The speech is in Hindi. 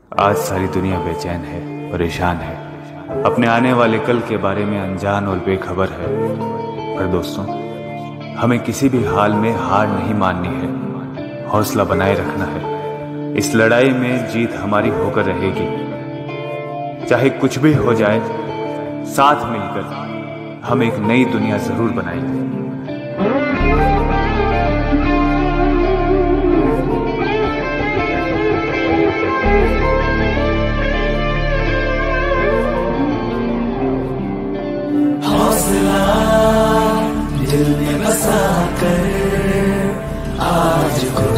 आज सारी दुनिया बेचैन है, परेशान है, अपने आने वाले कल के बारे में अनजान और बेखबर है। पर दोस्तों, हमें किसी भी हाल में हार नहीं माननी है, हौसला बनाए रखना है। इस लड़ाई में जीत हमारी होकर रहेगी। चाहे कुछ भी हो जाए, साथ मिलकर हम एक नई दुनिया जरूर बनाएंगे। हौसला दिल में बसा कर आज को